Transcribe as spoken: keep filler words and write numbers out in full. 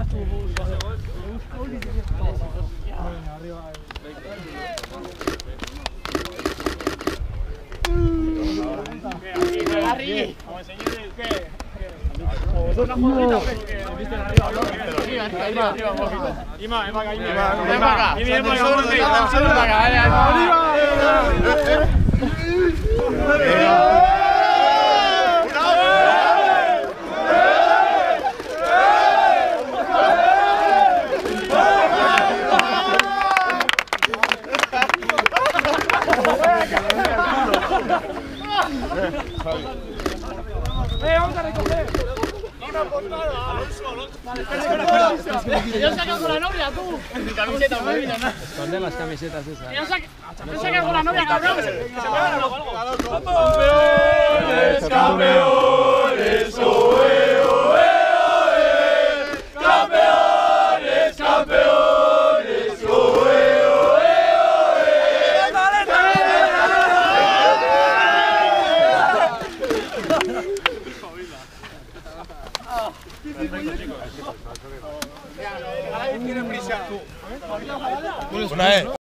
Como enseñé el qué. ¿Una jodita o qué? ¿Viste arriba? Arriba, arriba, un poquito. Ima, ven para acá, Ima. Ven para acá. Ven para acá. ¡Eh, vamos a recoger! ¡Una portada! ¡Alonso, Alonso! ¡Yo saqué con la novia, tú! Mi camiseta, me viene, ¿no? Esconde las camisetas esas. ¡Yo saqué con la novia, cabrón! ¡Campeones, campeones! ¡Oe, oe, oe! ¡Campeones, campeones! ¡Oe, oe, oe! Tiene prisa. Una vez.